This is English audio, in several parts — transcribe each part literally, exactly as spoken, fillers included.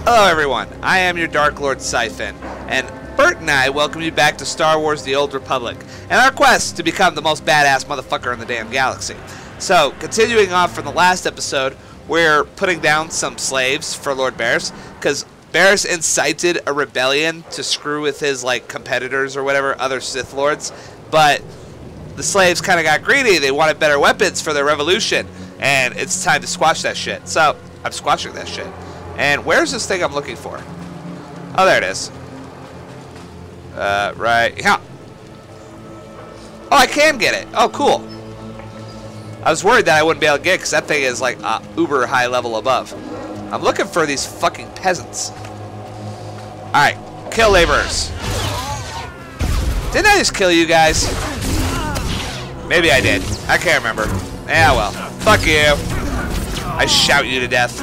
Hello everyone, I am your Dark Lord SITH, and Bert and I welcome you back to Star Wars The Old Republic, and our quest to become the most badass motherfucker in the damn galaxy. So, continuing off from the last episode, we're putting down some slaves for Lord Barris, because Barris incited a rebellion to screw with his, like, competitors or whatever, other Sith Lords, but the slaves kind of got greedy. They wanted better weapons for their revolution, and it's time to squash that shit. So, I'm squashing that shit. And where's this thing I'm looking for? Oh, there it is. Uh, right. Yeah. Oh, I can get it. Oh, cool. I was worried that I wouldn't be able to get it because that thing is like uh, uber high level above. I'm looking for these fucking peasants. Alright. Kill laborers. Didn't I just kill you guys? Maybe I did. I can't remember. Yeah, well. Fuck you. I shout you to death.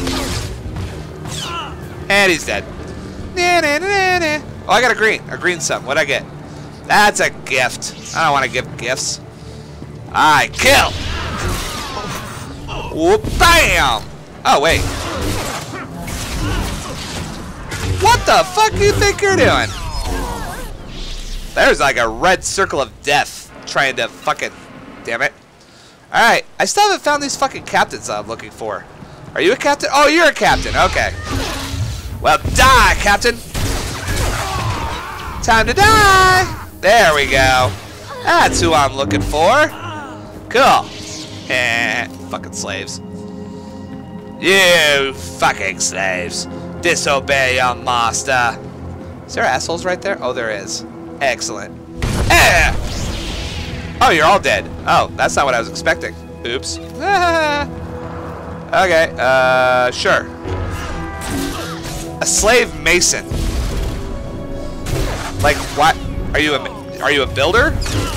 And he's dead. Nah, nah, nah, nah. Oh, I got a green. A green something. What'd I get? That's a gift. I don't want to give gifts. Alright, kill! Whoop, bam! Oh, wait. What the fuck do you think you're doing? There's like a red circle of death trying to fucking... Damn it. Alright, I still haven't found these fucking captains I'm looking for. Are you a captain? Oh, you're a captain. Okay. Well, die, Captain! Time to die! There we go. That's who I'm looking for. Cool. Eh, fucking slaves. You fucking slaves. Disobey your master. Is there assholes right there? Oh, there is. Excellent. Eh! Oh, you're all dead. Oh, that's not what I was expecting. Oops. Okay, uh, sure. A slave mason. Like what? Are you a are you a builder?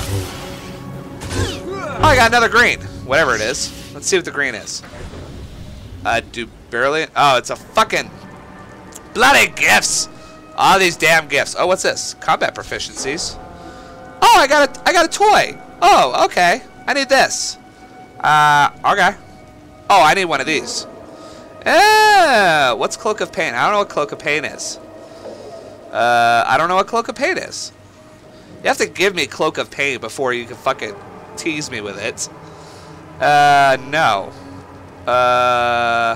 Oh, I got another green. Whatever it is. Let's see what the green is. Uh, do barely. Oh, it's a fucking bloody gifts. All these damn gifts. Oh, what's this? Combat proficiencies. Oh, I got a I got a toy. Oh, okay. I need this. Uh, okay. Oh, I need one of these. Ah, what's Cloak of Pain? I don't know what Cloak of Pain is. Uh, I don't know what Cloak of Pain is. You have to give me Cloak of Pain before you can fucking tease me with it. Uh, no. Uh.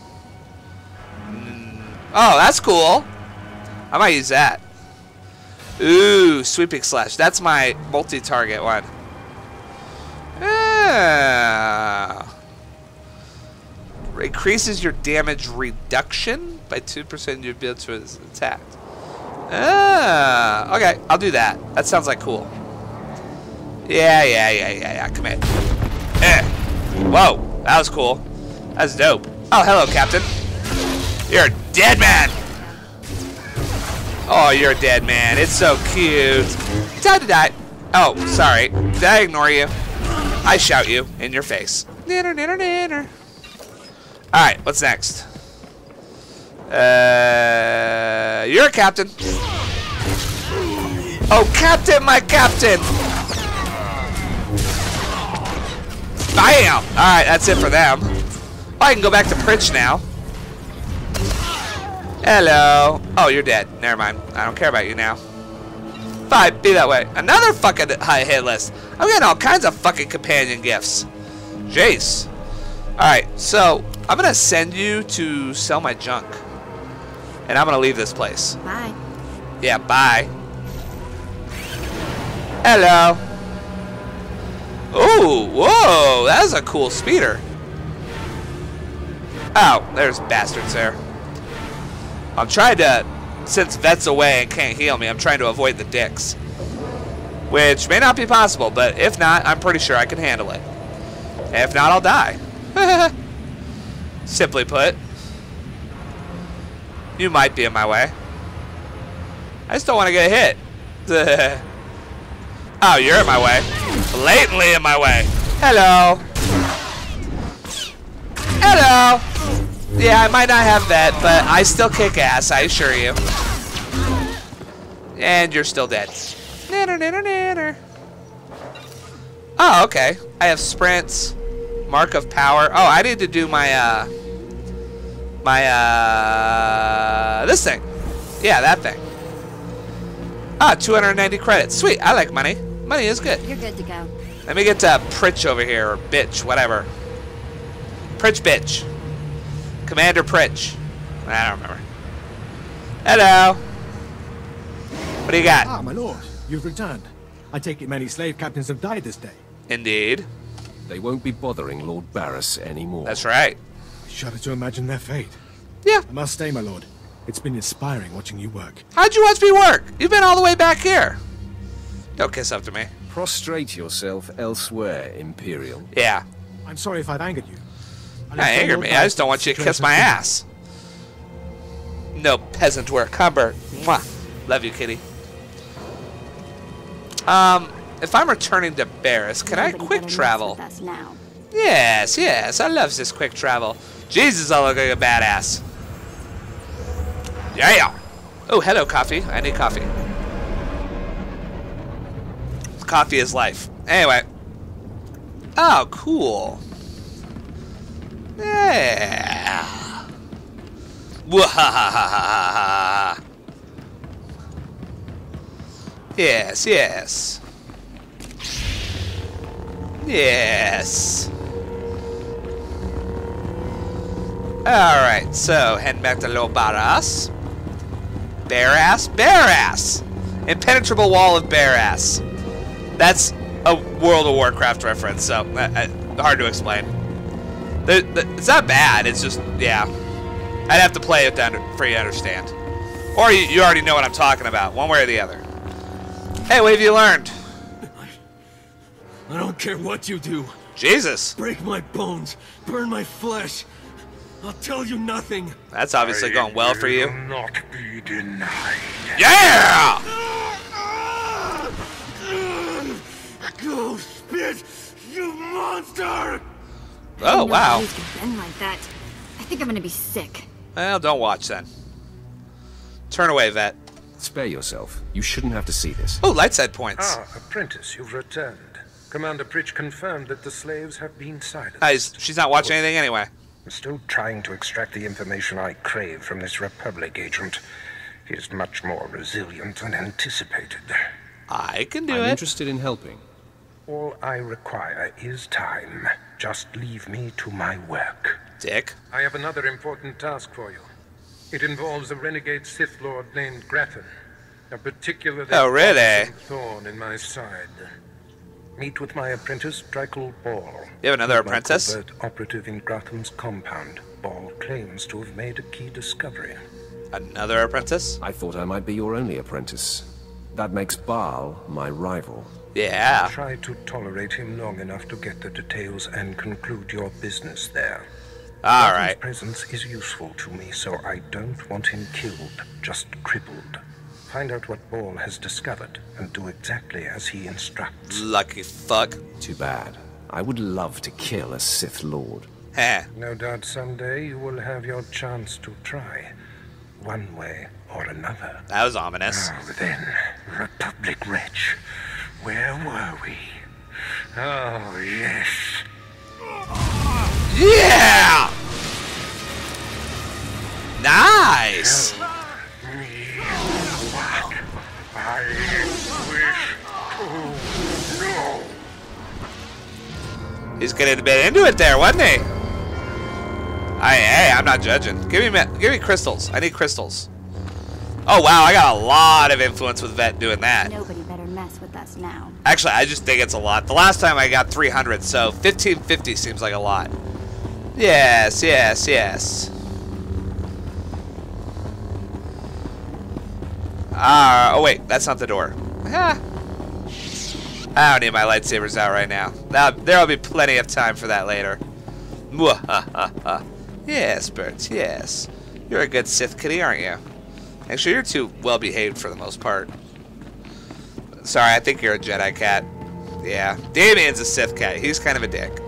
Mm, oh, that's cool. I might use that. Ooh, Sweeping Slash. That's my multi-target one. Ah. Increases your damage reduction by two percent your build to is attacked. Ah, okay, I'll do that. That sounds like cool. Yeah, yeah, yeah, yeah, yeah. Come in. Eh. Whoa, that was cool. That's dope. Oh, hello, Captain. You're a dead man. Oh, you're a dead man. It's so cute. Time to die. Oh, sorry. Did I ignore you? I shout you in your face. Nanner, nanner, nanner. Alright, what's next? Uh, you're a captain. Oh, Captain, my captain! Bam! Alright, that's it for them. Oh, I can go back to Pritch now. Hello. Oh, you're dead. Never mind. I don't care about you now. Fine, be that way. Another fucking high hit list. I'm getting all kinds of fucking companion gifts. Jace. Alright, so I'm gonna send you to sell my junk. And I'm gonna leave this place. Bye. Yeah, bye. Hello. Ooh, whoa, that's a cool speeder. Oh, there's bastards there. I'm trying to, since Vet's away and can't heal me, I'm trying to avoid the dicks. Which may not be possible, but if not, I'm pretty sure I can handle it. And if not, I'll die. Simply put, you might be in my way. I just don't want to get hit. Oh, you're in my way. Blatantly in my way. Hello. Hello. Yeah, I might not have that, but I still kick ass, I assure you. And you're still dead. Nanner, nanner, nanner. Oh, okay. I have sprints. Mark of power. Oh, I need to do my uh My, uh... this thing. Yeah, that thing. Ah, two hundred ninety credits. Sweet, I like money. Money is good. You're good to go. Let me get uh, Pritch over here, or Bitch, whatever. Pritch Bitch. Commander Pritch. I don't remember. Hello. What do you got? Ah, my lord, you've returned. I take it many slave captains have died this day. Indeed. They won't be bothering Lord Barris anymore. That's right. I shudder to imagine their fate. Yeah. I must stay, my lord. It's been inspiring watching you work. How'd you watch me work? You've been all the way back here. Don't kiss up to me. Prostrate yourself elsewhere, Imperial. Yeah. I'm sorry if I've angered you. Not anger me. I just don't want you to kiss my ass. No peasant work. Humbert. Mwah. Love you, kitty. Um, if I'm returning to Barris, can I quick travel? Yes, yes. I love this quick travel. Jesus, I look like a badass. Yeah. Oh, hello, coffee. I need coffee. Coffee is life. Anyway. Oh, cool. Yeah. Wahahaha. Yes, yes. Yes. Alright, so heading back to Lobaras. Bear-ass? Bear-ass! Impenetrable wall of bear-ass. That's a World of Warcraft reference, so uh, uh, hard to explain. The, the, it's not bad, it's just, yeah. I'd have to play it to under, for you to understand. Or you, you already know what I'm talking about, one way or the other. Hey, what have you learned? I don't care what you do. Jesus. Break my bones, burn my flesh. I'll tell you nothing. That's obviously going well for you. Not be denied. Yeah! Go spit, you monster! Oh, wow. Been like that. I think I'm gonna be sick. Well, don't watch then. Turn away, vet. Spare yourself. You shouldn't have to see this. Oh, light side points. Ah, apprentice, you've returned. Commander Pritch confirmed that the slaves have been silenced. Ah, he's, she's not watching anything anyway. I'm still trying to extract the information I crave from this Republic agent. He is much more resilient than anticipated. I can do I'm it. interested in helping. All I require is time. Just leave me to my work. Dick. I have another important task for you. It involves a renegade Sith Lord named Grathan. A particularly Oh, really? thorn in my side. Meet with my apprentice, Drykel Ball. You have another My apprentice? covert operative in Grathan's compound. Ball claims to have made a key discovery. Another apprentice? I thought I might be your only apprentice. That makes Baal my rival. Yeah. Try to tolerate him long enough to get the details and conclude your business there. All Grathan's right. presence is useful to me, so I don't want him killed, just crippled. Find out what Ball has discovered and do exactly as he instructs. Lucky fuck. Too bad. I would love to kill a Sith Lord. Heh. No doubt someday you will have your chance to try, one way or another. That was ominous. Now then, Republic wretch, where were we? Oh, yes. Yeah! Nice! Tell me what I wish to know. He's getting a bit into it there, wasn't he? I, hey, I'm not judging. Give me, me- give me crystals. I need crystals. Oh wow, I got a lot of influence with Vet doing that. Nobody better mess with us now. Actually, I just think it's a lot. The last time I got three hundred, so fifteen fifty seems like a lot. Yes, yes, yes. Ah, uh, oh wait, that's not the door. Ah. I don't need my lightsabers out right now. Now there'll be plenty of time for that later. Mwahaha. Yes, Bert, yes. You're a good Sith kitty, aren't you? Actually, you're too well-behaved for the most part. Sorry, I think you're a Jedi cat. Yeah, Damien's a Sith cat. He's kind of a dick.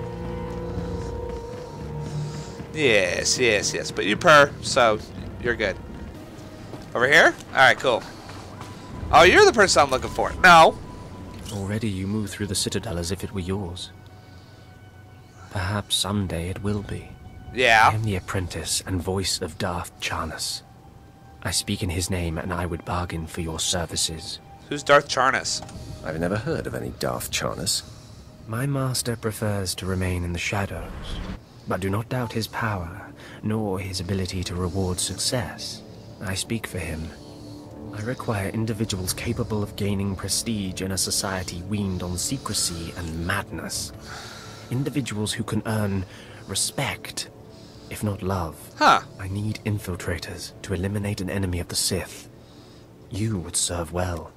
Yes, yes, yes. But you purr, so you're good. Over here? Alright, cool. Oh, you're the person I'm looking for. No. Already you move through the Citadel as if it were yours. Perhaps someday it will be. Yeah. I am the apprentice and voice of Darth Charnas. I speak in his name, and I would bargain for your services. Who's Darth Charnas? I've never heard of any Darth Charnas. My master prefers to remain in the shadows, but do not doubt his power, nor his ability to reward success. I speak for him. I require individuals capable of gaining prestige in a society weaned on secrecy and madness. Individuals who can earn respect, if not love. Huh. I need infiltrators to eliminate an enemy of the Sith. You would serve well.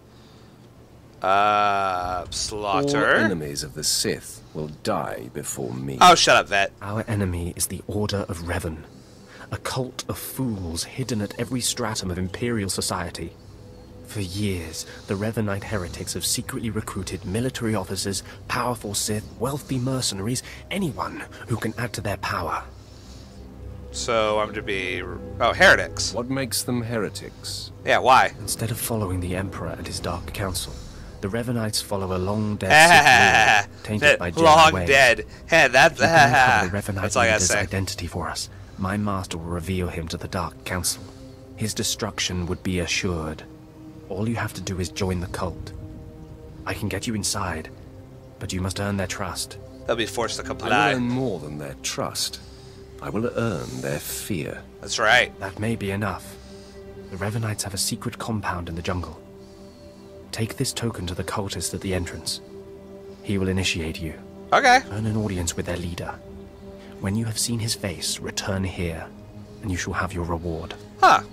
Uh, All Slaughter. enemies of the Sith will die before me. Oh, shut up, Vet. Our enemy is the Order of Revan, a cult of fools hidden at every stratum of Imperial society. For years, the Revanite heretics have secretly recruited military officers, powerful Sith, wealthy mercenaries, anyone who can add to their power. So I'm to be... Oh, heretics. What makes them heretics? Yeah, why? Instead of following the Emperor and his Dark Council, the Revanites follow a long-dead Sith lord, tainted by Jedi Long ways. dead. Hey, that, If you can uncover the that's Revanite all I gotta leader's say. identity for us, my master will reveal him to the Dark Council. His destruction would be assured. All you have to do is join the cult. I can get you inside, but you must earn their trust. They'll be forced to I comply. will earn more than their trust. I will earn their fear. That's right. That may be enough. The Revanites have a secret compound in the jungle. Take this token to the cultist at the entrance. He will initiate you. Okay. Earn an audience with their leader. When you have seen his face, return here, and you shall have your reward. Huh.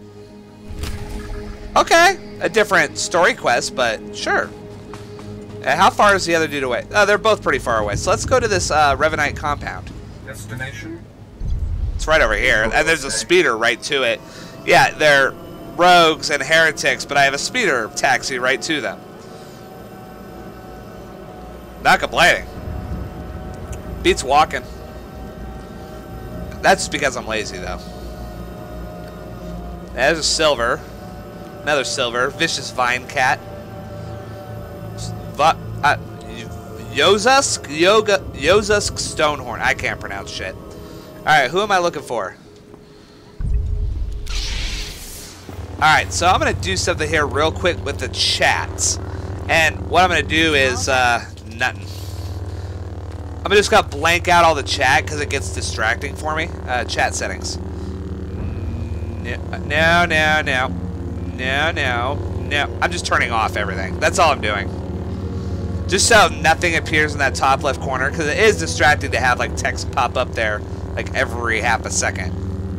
Okay. A different story quest, but sure. Uh, how far is the other dude away? Oh, they're both pretty far away. So let's go to this uh, Revanite compound. Destination? It's right over here. And there's a speeder right to it. Yeah, they're rogues and heretics, but I have a speeder taxi right to them. Not complaining. Beats walking. That's because I'm lazy, though. There's a silver. Another silver. Vicious Vine Cat. Va uh, Yozusk? Yoga Yozusk Stonehorn. I can't pronounce shit. Alright, who am I looking for? Alright, so I'm going to do something here real quick with the chats. And what I'm going to do is, uh, nothing. I'm just going to blank out all the chat because it gets distracting for me. Uh, chat settings. No, no, no. No, no, no. I'm just turning off everything. That's all I'm doing. Just so nothing appears in that top left corner, because it is distracting to have like text pop up there like every half a second.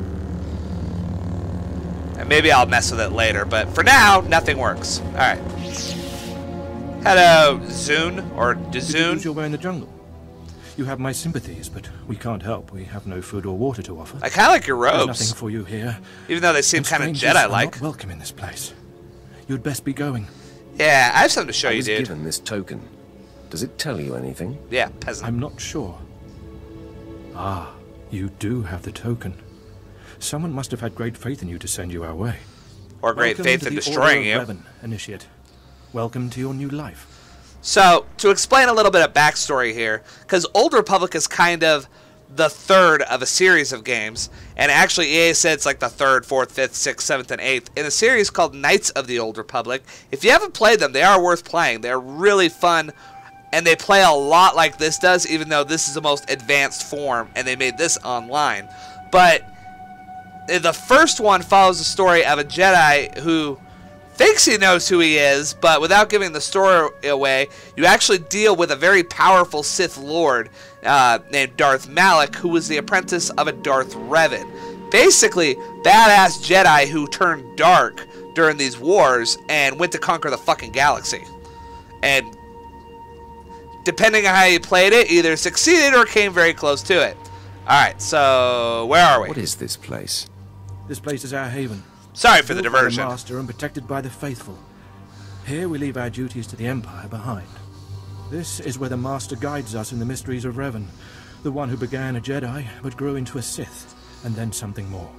And maybe I'll mess with it later, but for now, nothing works. Alright. Hello, Zune, or Did you lose Dzoon. your way in the jungle? You have my sympathies, but we can't help. We have no food or water to offer. I kind of like your There's robes, nothing for you here. even though they seem And kind of strangers are Jedi-like. not welcome in this place. You'd best be going. Yeah, I have something to show I you, was dude. given this token. Does it tell you anything? Yeah, peasant. I'm not sure. Ah, you do have the token. Someone must have had great faith in you to send you our way. Or great Welcome faith to in the destroying you. Order of Revan, Initiate. Welcome to your new life. So, to explain a little bit of backstory here, because Old Republic is kind of the third of a series of games, and actually E A said it's like the third, fourth, fifth, sixth, seventh, and eighth, in a series called Knights of the Old Republic. If you haven't played them, they are worth playing. They're really fun, and they play a lot like this does, even though this is the most advanced form, and they made this online. But the first one follows the story of a Jedi who thinks he knows who he is, but without giving the story away, you actually deal with a very powerful Sith Lord uh, named Darth Malak, who was the apprentice of a Darth Revan. Basically, badass Jedi who turned dark during these wars and went to conquer the fucking galaxy. And depending on how you played it, either succeeded or came very close to it. Alright, so where are we? What is this place? This place is our haven. Sorry for the Built by diversion. The Master and protected by the faithful. Here we leave our duties to the Empire behind. This is where the Master guides us in the mysteries of Revan, the one who began a Jedi but grew into a Sith, and then something more.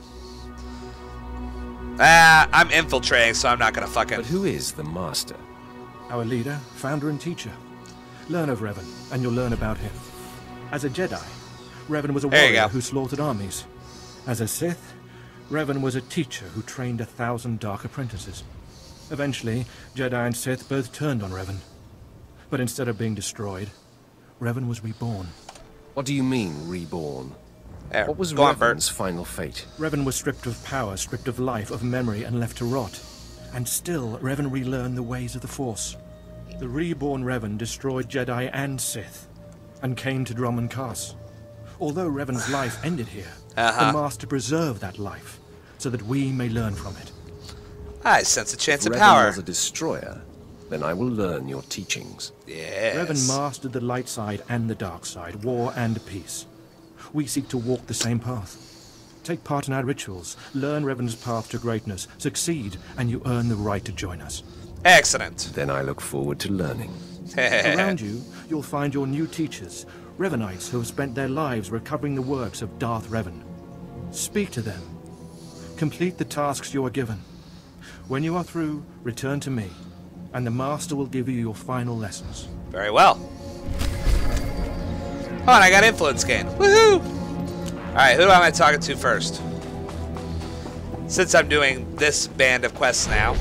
Ah, I'm infiltrating, so I'm not gonna fucking... But who is the Master? Our leader, founder and teacher. Learn of Revan, and you'll learn about him. As a Jedi, Revan was a There you warrior go. who slaughtered armies. As a Sith, Revan was a teacher who trained a thousand dark apprentices. Eventually, Jedi and Sith both turned on Revan. But instead of being destroyed, Revan was reborn. What do you mean, reborn? There, What was go on, Bert. Revan's final fate? Revan was stripped of power, stripped of life, of memory, and left to rot. And still, Revan relearned the ways of the Force. The reborn Revan destroyed Jedi and Sith, and came to Dromund Kaas. Although Revan's life ended here, Uh-huh. the Master preserved that life, so that we may learn from it. I sense a chance If of Revan power. was a destroyer, then I will learn your teachings. Yes. Revan mastered the light side and the dark side, war and peace. We seek to walk the same path. Take part in our rituals, learn Revan's path to greatness, succeed, and you earn the right to join us. Excellent. Then I look forward to learning. Around you, you'll find your new teachers, Revanites who have spent their lives recovering the works of Darth Revan. Speak to them. Complete the tasks you are given. When you are through, return to me, and the Master will give you your final lessons. Very well. Oh, and I got influence gain. Woohoo! Alright, who am I talking to first? Since I'm doing this band of quests now.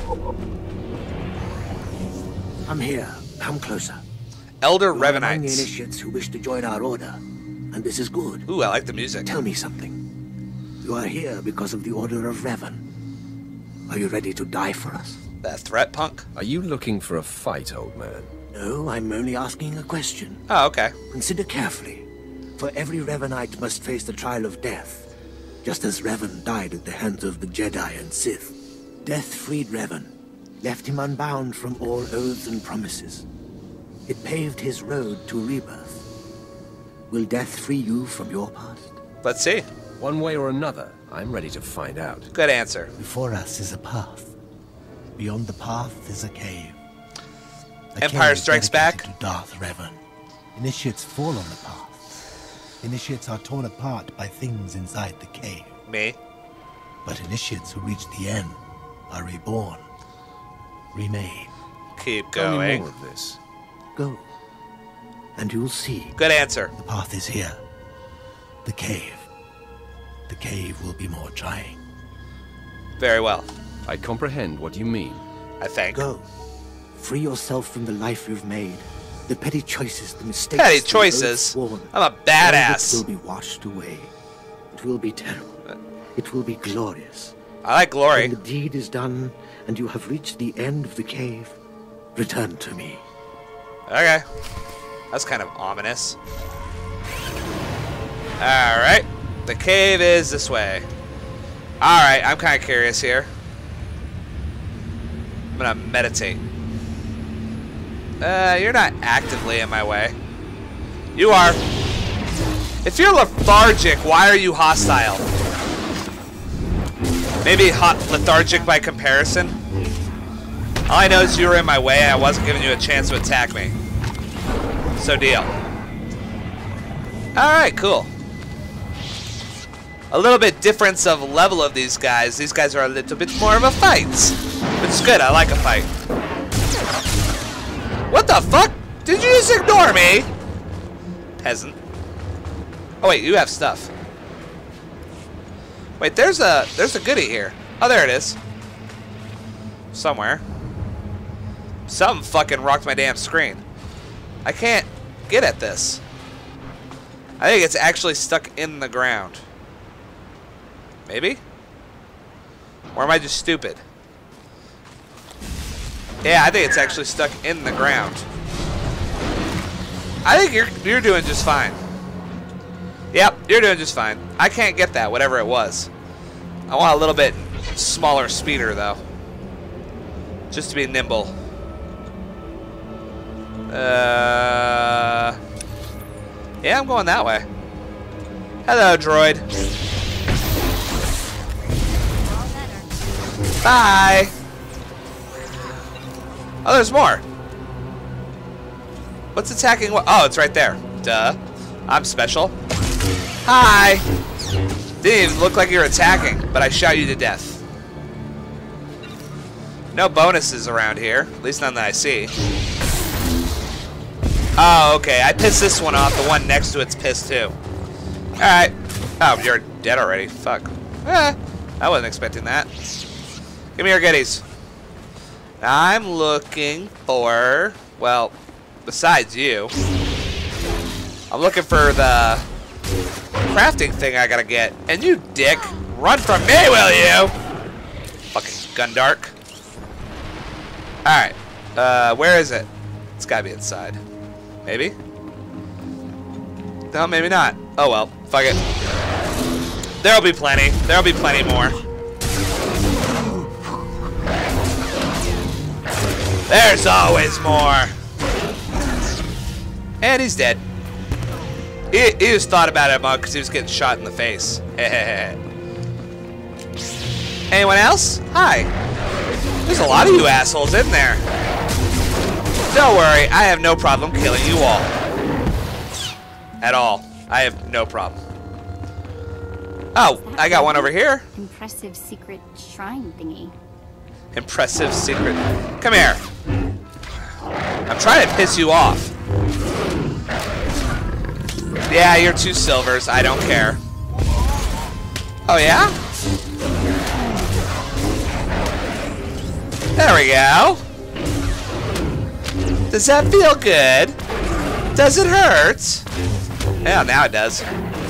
I'm here. Come closer. Elder You are among the Revanites. initiates who wish to join our order, and this is good. Ooh, I like the music. Tell me something. You are here because of the Order of Revan. Are you ready to die for us? That threat, punk? Are you looking for a fight, old man? No, I'm only asking a question. Oh, okay. Consider carefully, for every Revanite must face the trial of death, just as Revan died at the hands of the Jedi and Sith. Death freed Revan, left him unbound from all oaths and promises. It paved his road to rebirth. Will death free you from your past? Let's see. One way or another, I'm ready to find out. Good answer. Before us is a path. Beyond the path is a cave. A Empire cave Strikes dedicated Back. to Darth Revan. Initiates fall on the path. Initiates are torn apart by things inside the cave. Me. But initiates who reach the end are reborn, remade. Keep Tell me going. more of this. Go, and you'll see. Good answer. The path is here. The cave. The cave will be more trying. Very well. I comprehend what you mean. I think. Go. Free yourself from the life you've made. The petty choices, the mistakes. Petty the choices? oaths sworn. I'm a All of badass. it will be washed away. It will be terrible. It will be glorious. I like glory. When the deed is done, and you have reached the end of the cave, return to me. Okay. That's kind of ominous. Alright. The cave is this way. Alright, I'm kind of curious here. I'm gonna meditate. Uh, you're not actively in my way. You are. If you're lethargic, why are you hostile? Maybe hot lethargic by comparison? All I know is you were in my way and I wasn't giving you a chance to attack me. So deal. Alright, cool. A little bit difference of level of these guys. These guys are a little bit more of a fight. Which is good, I like a fight. What the fuck? Did you just ignore me? Peasant. Oh wait, you have stuff. Wait, there's a there's a goodie here. Oh, there it is. Somewhere. Something fucking rocked my damn screen. I can't get at this. I think it's actually stuck in the ground. Maybe? Or am I just stupid? Yeah, I think it's actually stuck in the ground. I think you're you're doing just fine. Yep, you're doing just fine. I can't get that, whatever it was. I want a little bit smaller speeder, though. Just to be nimble. Uh, yeah, I'm going that way. Hello, droid. Bye. Oh, there's more. What's attacking what? Oh, it's right there. Duh. I'm special. Hi. Didn't even look like you were attacking, but I shot you to death. No bonuses around here. At least none that I see. Oh, okay. I pissed this one off. The one next to it's pissed too. Alright. Oh, you're dead already. Fuck. Eh, I wasn't expecting that. Give me your goodies. I'm looking for... Well, besides you... I'm looking for the... crafting thing I gotta get. And you dick, run from me, will you? Fucking Gundark. Alright. Uh, where is it? It's gotta be inside. Maybe? No, maybe not. Oh well. Fuck it. There'll be plenty. There'll be plenty more. There's always more. And he's dead. He, he just thought about it because he was getting shot in the face. Anyone else? Hi. There's a lot of you assholes in there. Don't worry, I have no problem killing you all. At all. I have no problem. Oh, I got one over here. Impressive secret shrine thingy. Impressive secret. Come here. I'm trying to piss you off. Yeah, you're two silvers. I don't care. Oh, yeah? There we go. Does that feel good? Does it hurt? Yeah, now it does.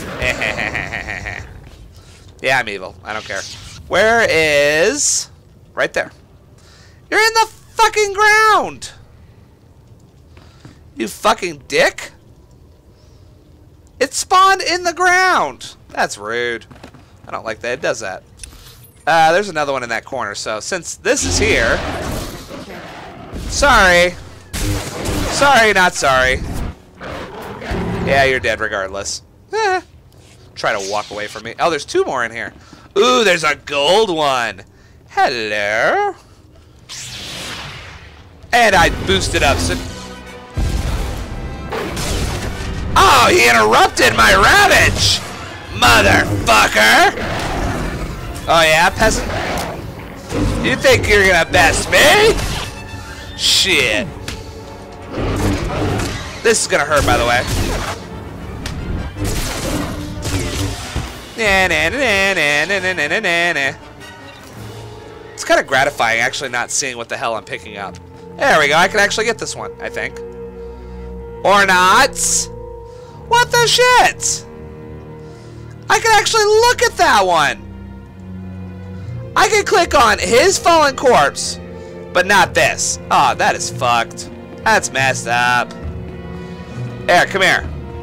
Yeah, I'm evil. I don't care. Where is... Right there. You're in the fucking ground! You fucking dick! It spawned in the ground! That's rude. I don't like that. It does that. Uh, there's another one in that corner, so since this is here... Sorry. Sorry, not sorry. Yeah, you're dead regardless. Eh. Try to walk away from me. Oh, there's two more in here. Ooh, there's a gold one. Hello. And I boosted up. So oh, he interrupted my ravage! Motherfucker! Oh yeah, peasant? You think you're gonna best me? Shit. This is gonna hurt, by the way. Na, na, na, na, na, na, na, na, na. It's kind of gratifying actually not seeing what the hell I'm picking up. There we go, I can actually get this one, I think. Or not. What the shit? I can actually look at that one. I can click on his fallen corpse, but not this. Oh, that is fucked. That's messed up. Here, come here.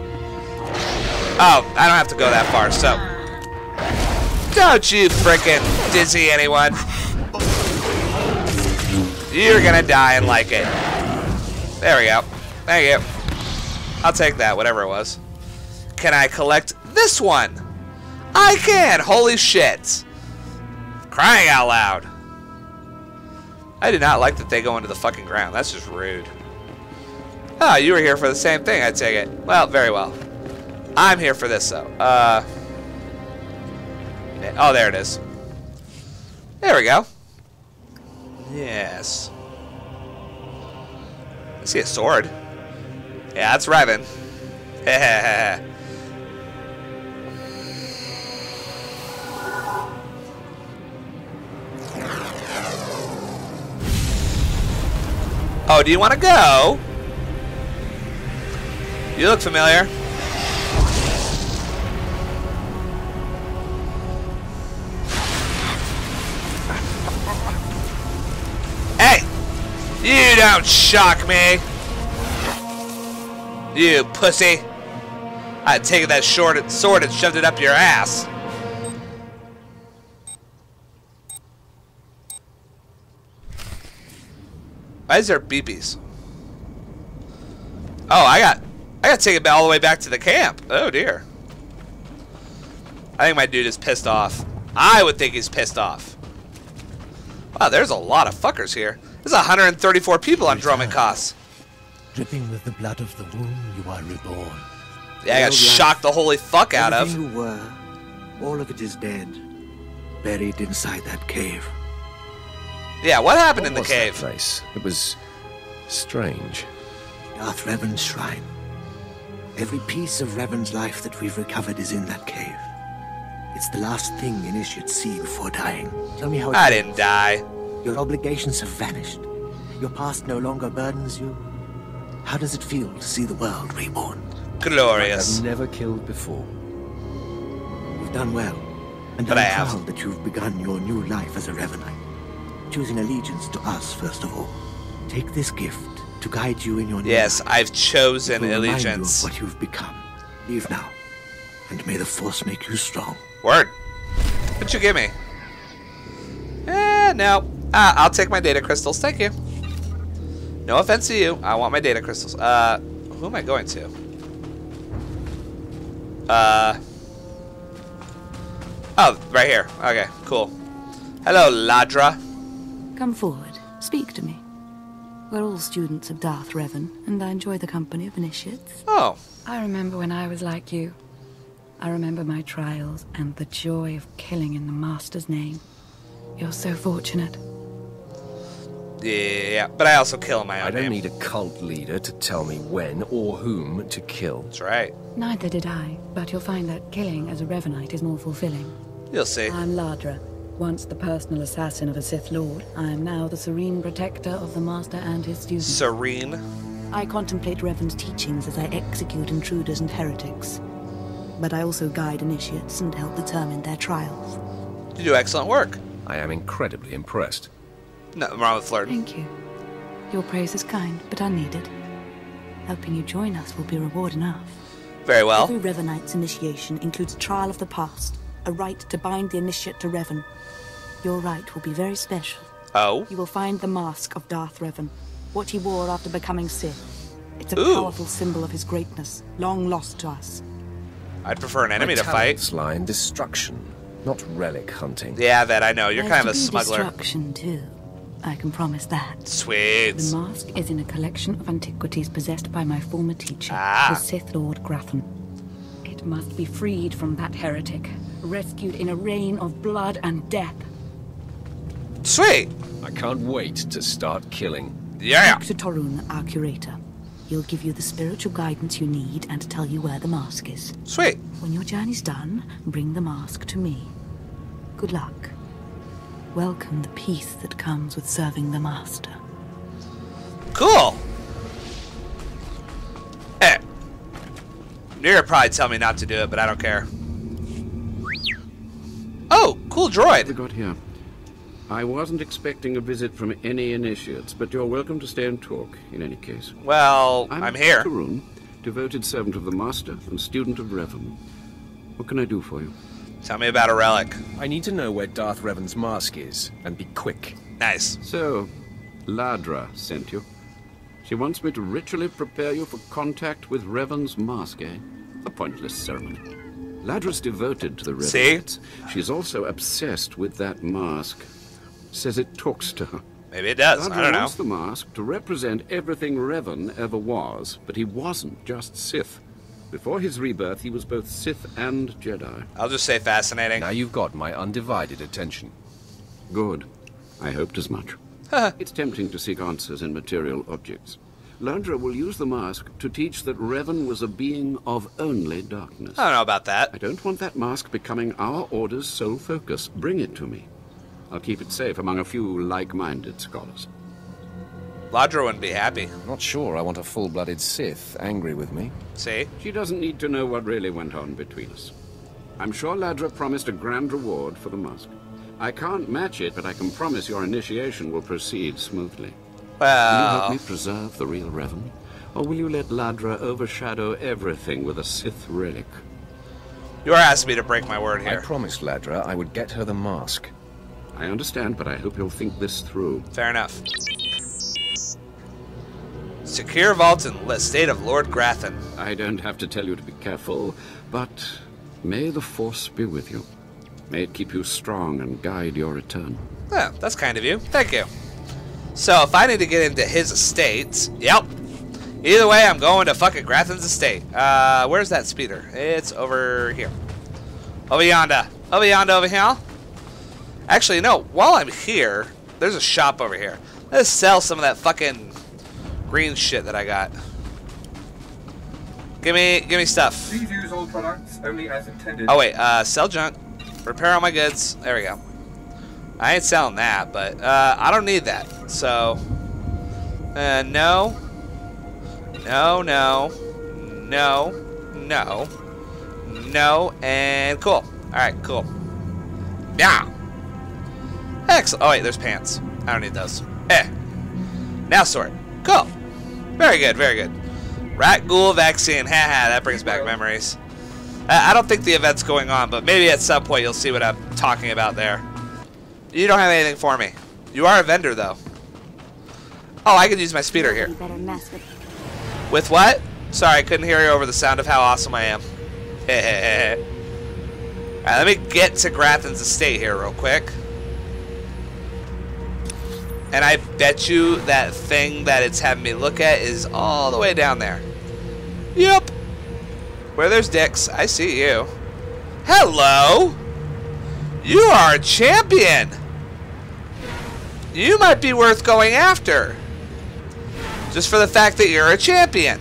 Oh, I don't have to go that far, so. Don't you frickin' dizzy anyone. You're gonna die and like it. There we go. Thank you. I'll take that, whatever it was. Can I collect this one? I can! Holy shit. Crying out loud. I do not like that they go into the fucking ground. That's just rude. Oh, you were here for the same thing, I take it. Well, very well. I'm here for this, though. Uh, oh, there it is. There we go. Yes. I see a sword. Yeah, that's Revan. Oh, do you want to go? You look familiar. Hey! You don't shock me! You pussy! I'd taken that short sword and shoved it up your ass. Why is there beepies? Oh, I got I got to take it all the way back to the camp. Oh dear. I think my dude is pissed off. I would think he's pissed off. Wow, there's a lot of fuckers here. There's one hundred thirty-four people on Drummond Costs. Dripping with the blood of the womb, you are reborn. Yeah, I got shocked the holy fuck out of. Everything you were, all of it is dead, buried inside that cave. Yeah, what happened What in the was cave? that place? It was strange. Darth Revan's shrine. Every piece of Revan's life that we've recovered is in that cave. It's the last thing initiates see before dying. Tell me how it I feels. didn't die. Your obligations have vanished. Your past no longer burdens you. How does it feel to see the world reborn? Glorious. I've never killed before. You've done well. And But I'm I have. proud that you've begun your new life as a Revanite. Choosing allegiance to us, first of all. Take this gift to guide you in your new Yes, life. I've chosen It will remind you allegiance. of what you've become. Leave now. And may the Force make you strong. Word. What'd you give me? Eh, no. Ah, I'll take my data crystals. Thank you. No offense to you. I want my data crystals. Uh, who am I going to? Uh. Oh, right here. Okay, cool. Hello, Ladra. Come forward. Speak to me. We're all students of Darth Revan, and I enjoy the company of initiates. Oh. I remember when I was like you. I remember my trials and the joy of killing in the Master's name. You're so fortunate. Yeah, but I also kill in my own I don't name. need a cult leader to tell me when or whom to kill. That's right. Neither did I, but you'll find that killing as a Revanite is more fulfilling. You'll see. I'm Ladra, once the personal assassin of a Sith Lord. I am now the serene protector of the Master and his students. Serene. I contemplate Revan's teachings as I execute intruders and heretics. But I also guide initiates and help determine their trials. You do excellent work. I am incredibly impressed. Nothing wrong with flirting. Thank you. Your praise is kind, but unneeded. Helping you join us will be reward enough. Very well. Every Revanite's initiation includes a trial of the past, a rite to bind the initiate to Revan. Your rite will be very special. Oh? You will find the mask of Darth Revan, what he wore after becoming Sith. It's a Ooh. powerful symbol of his greatness, long lost to us. I'd prefer an enemy My to fight. talents lie in destruction, not relic hunting. Yeah, that I know. You're There's kind of a to be smuggler. destruction, too. I can promise that. Sweet. The mask is in a collection of antiquities possessed by my former teacher, Ah. the Sith Lord Grafton. It must be freed from that heretic, rescued in a rain of blood and death. Sweet. I can't wait to start killing. Yeah. Doctor Torun, our curator. He'll give you the spiritual guidance you need and tell you where the mask is. Sweet. When your journey's done, bring the mask to me. Good luck. Welcome the peace that comes with serving the Master. Cool. Eh. You're gonna probably tell me not to do it, but I don't care. Oh, cool We droid. got here. I wasn't expecting a visit from any initiates, but you're welcome to stay and talk, in any case. Well, I'm here. Tarun, devoted servant of the Master and student of Revan. What can I do for you? Tell me about a relic. I need to know where Darth Revan's mask is, and be quick. Nice. So, Ladra sent you. She wants me to ritually prepare you for contact with Revan's mask, eh? A pointless ceremony. Ladra's devoted to the See? Revanites. She's also obsessed with that mask. Says it talks to her. Maybe it does. Ladra I don't know. wants the mask to represent everything Revan ever was, but he wasn't just Sith. Before his rebirth, he was both Sith and Jedi. I'll just say fascinating. Now you've got my undivided attention. Good. I hoped as much. It's tempting to seek answers in material objects. Ladra will use the mask to teach that Revan was a being of only darkness. I don't know about that. I don't want that mask becoming our Order's sole focus. Bring it to me. I'll keep it safe among a few like-minded scholars. Ladra wouldn't be happy. Not sure I want a full-blooded Sith angry with me. See? She doesn't need to know what really went on between us. I'm sure Ladra promised a grand reward for the mask. I can't match it, but I can promise your initiation will proceed smoothly. Will you help Well, me preserve the real Revan? Or will you let Ladra overshadow everything with a Sith relic? you're asking me to break my word I here. promised Ladra I would get her the mask. I understand, but I hope you'll think this through. Fair enough. Secure vault in the state of Lord Grafton. I don't have to tell you to be careful, but may the Force be with you. May it keep you strong and guide your return. Yeah, that's kind of you. Thank you. So, if I need to get into his estate, yep. Either way, I'm going to fucking Grafton's estate. Uh, where's that speeder? It's over here. Over yonder. Over yonder over here. Actually, no. While I'm here, there's a shop over here. Let's sell some of that fucking green shit that I got. Give me, give me stuff. Please use all products only as intended. Oh wait, uh, sell junk. Repair all my goods. There we go. I ain't selling that, but uh, I don't need that. So, uh, no, no, no, no, no, no, and cool. All right, cool. Yeah. Excellent. Oh wait, there's pants. I don't need those. Eh. Now sword. Cool. Very good, very good. Rat ghoul vaccine. Haha, that brings back memories. Uh, I don't think the event's going on, but maybe at some point you'll see what I'm talking about there. You don't have anything for me. You are a vendor, though. Oh, I can use my speeder here. Better mess with. With what? Sorry, I couldn't hear you over the sound of how awesome I am. Alright, let me get to Grathan's estate here real quick. And I bet you that thing that it's having me look at is all the way down there. Yep. Where there's dicks, I see you. Hello! You are a champion! You might be worth going after. Just for the fact that you're a champion.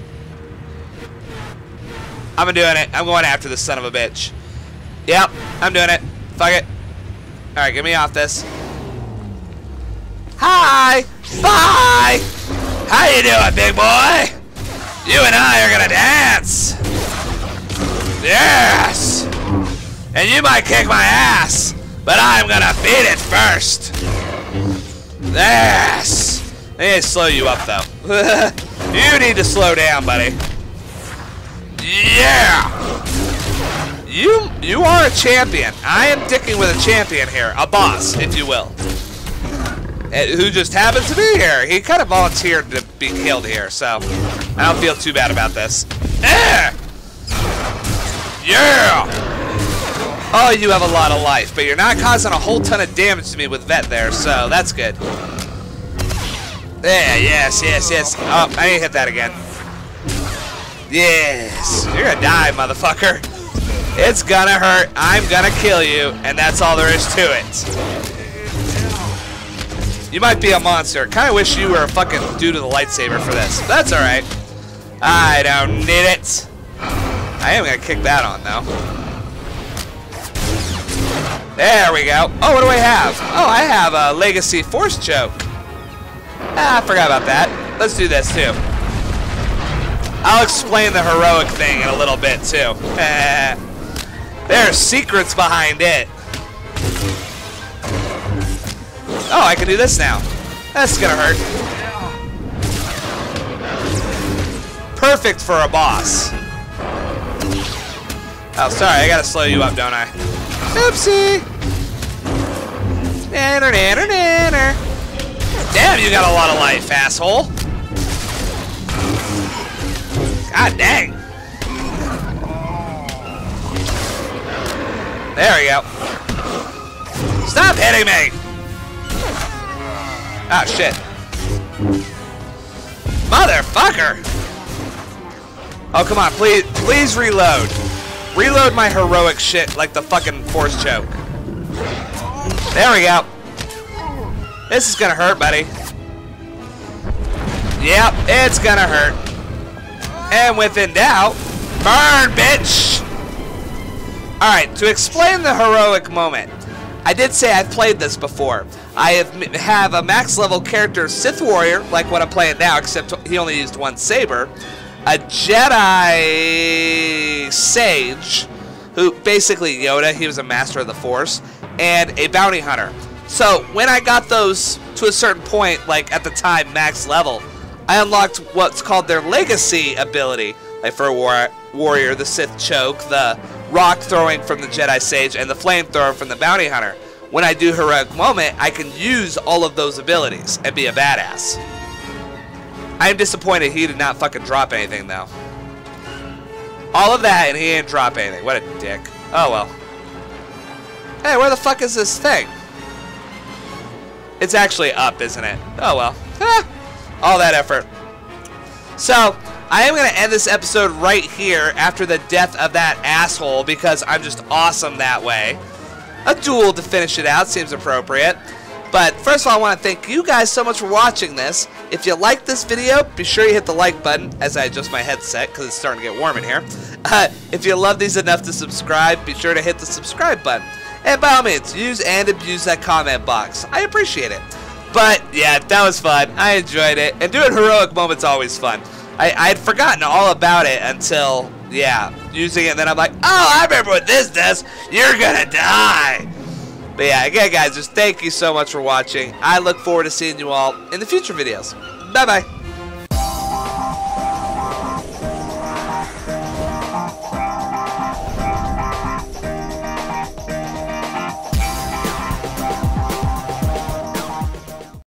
I'm doing it. I'm going after this son of a bitch. Yep, I'm doing it. Fuck it. Alright, get me off this. Hi! Bye! How you doing, big boy? You and I are gonna dance! Yes! And you might kick my ass, but I'm gonna beat it first! Yes! I need to slow you up, though. You need to slow down, buddy. Yeah! You, you are a champion. I am dicking with a champion here. A boss, if you will. Who just happens to be here. He kind of volunteered to be killed here, so I don't feel too bad about this. Eh! Yeah! Oh, you have a lot of life, but you're not causing a whole ton of damage to me with Vet there, so that's good. There, yes, yes, yes. Oh, I need to hit that again. Yes. You're gonna die, motherfucker. It's gonna hurt. I'm gonna kill you, and that's all there is to it. You might be a monster. Kinda wish you were a fucking dude with a lightsaber for this. But that's alright. I don't need it. I am gonna kick that on, though. There we go. Oh, what do I have? Oh, I have a Legacy Force Choke. Ah, I forgot about that. Let's do this, too. I'll explain the heroic thing in a little bit, too. There's secrets behind it. Oh, I can do this now. That's gonna hurt. Perfect for a boss. Oh, sorry, I gotta slow you up, don't I? Oopsie. Nanner, nanner, nanner. Damn, you got a lot of life, asshole. God dang. There we go. Stop hitting me! Ah, shit. Motherfucker! Oh, come on, please, please reload. Reload my heroic shit like the fucking Force Choke. There we go. This is gonna hurt, buddy. Yep, it's gonna hurt. And within doubt, burn, bitch! Alright, to explain the heroic moment, I did say I've played this before. I have, have a max level character, Sith Warrior, like what I'm playing now, except he only used one saber. A Jedi Sage, who basically Yoda, he was a master of the Force, and a bounty hunter. So when I got those to a certain point, like at the time max level, I unlocked what's called their legacy ability. Like for a war warrior, the Sith Choke, the rock throwing from the Jedi Sage, and the flamethrower from the bounty hunter. When I do heroic moment, I can use all of those abilities and be a badass. I am disappointed he did not fucking drop anything though. All of that and he didn't drop anything. What a dick. Oh well. Hey, where the fuck is this thing? It's actually up, isn't it? Oh well. Ah, all that effort. So, I am going to end this episode right here after the death of that asshole because I'm just awesome that way. A duel to finish it out seems appropriate. But first of all, I want to thank you guys so much for watching this. If you like this video, be sure you hit the like button as I adjust my headset because it's starting to get warm in here. Uh, if you love these enough to subscribe, be sure to hit the subscribe button. And by all means, use and abuse that comment box. I appreciate it. But yeah, that was fun. I enjoyed it. And doing heroic moments always fun. I, I had forgotten all about it until, yeah, using it. And then I'm like, oh, I remember what this does. You're gonna die. But yeah, again, guys, just thank you so much for watching. I look forward to seeing you all in the future videos. Bye-bye.